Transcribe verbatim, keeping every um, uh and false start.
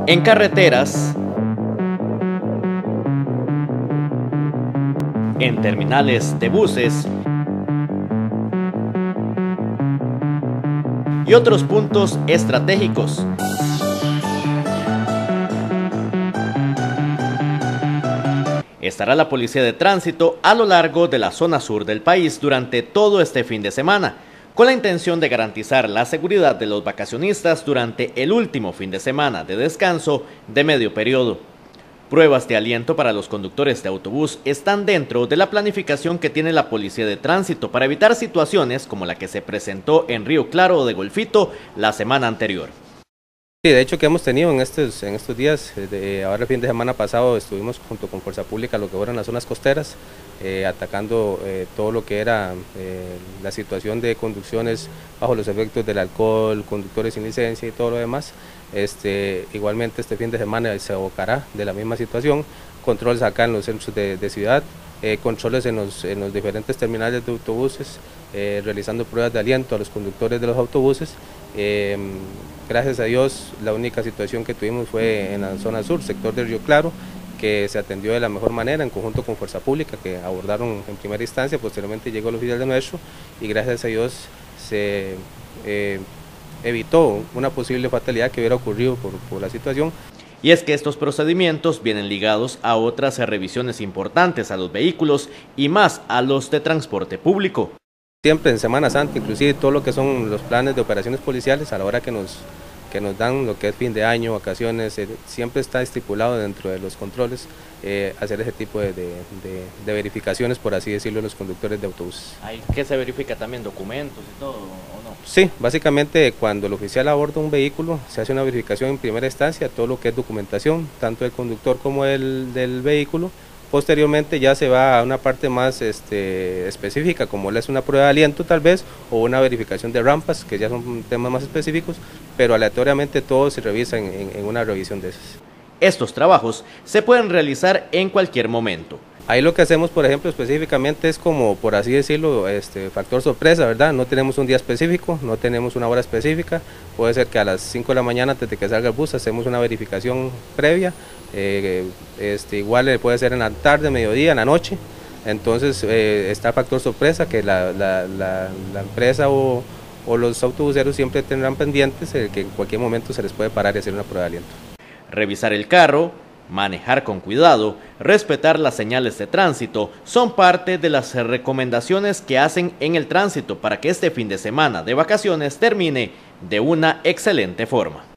En carreteras, en terminales de buses y otros puntos estratégicos. Estará la Policía de Tránsito a lo largo de la zona sur del país durante todo este fin de semana, con la intención de garantizar la seguridad de los vacacionistas durante el último fin de semana de descanso de medio periodo. Pruebas de aliento para los conductores de autobús están dentro de la planificación que tiene la Policía de Tránsito para evitar situaciones como la que se presentó en Río Claro de Golfito la semana anterior. Sí, de hecho que hemos tenido en estos, en estos días, de, ahora el fin de semana pasado estuvimos junto con Fuerza Pública lo que fueron las zonas costeras, eh, atacando eh, todo lo que era eh, la situación de conducciones bajo los efectos del alcohol, conductores sin licencia y todo lo demás. Este, igualmente este fin de semana se abocará de la misma situación, controles acá en los centros de, de ciudad, eh, controles en los, en los diferentes terminales de autobuses, eh, realizando pruebas de aliento a los conductores de los autobuses. Eh, Gracias a Dios, la única situación que tuvimos fue en la zona sur, sector de Río Claro, que se atendió de la mejor manera en conjunto con Fuerza Pública, que abordaron en primera instancia, posteriormente llegó el oficial de nuestro y gracias a Dios se eh, evitó una posible fatalidad que hubiera ocurrido por, por la situación. Y es que estos procedimientos vienen ligados a otras revisiones importantes a los vehículos y más a los de transporte público. Siempre en Semana Santa, inclusive todo lo que son los planes de operaciones policiales, a la hora que nos, que nos dan lo que es fin de año, vacaciones, eh, siempre está estipulado dentro de los controles eh, hacer ese tipo de, de, de, de verificaciones, por así decirlo, los conductores de autobuses. ¿Qué se verifica también? ¿Documentos y todo o no? Sí, básicamente cuando el oficial aborda un vehículo se hace una verificación en primera instancia, todo lo que es documentación, tanto del conductor como del, del vehículo. Posteriormente ya se va a una parte más este, específica, como es una prueba de aliento tal vez, o una verificación de rampas, que ya son temas más específicos, pero aleatoriamente todo se revisa en, en, en una revisión de esas. Estos trabajos se pueden realizar en cualquier momento. Ahí lo que hacemos, por ejemplo, específicamente es como, por así decirlo, este factor sorpresa, ¿verdad? No tenemos un día específico, no tenemos una hora específica, puede ser que a las cinco de la mañana antes de que salga el bus hacemos una verificación previa, eh, este, igual puede ser en la tarde, mediodía, en la noche, entonces eh, está factor sorpresa que la, la, la, la empresa o, o los autobuseros siempre tendrán pendientes eh, que en cualquier momento se les puede parar y hacer una prueba de aliento. Revisar el carro, manejar con cuidado, respetar las señales de tránsito son parte de las recomendaciones que hacen en el tránsito para que este fin de semana de vacaciones termine de una excelente forma.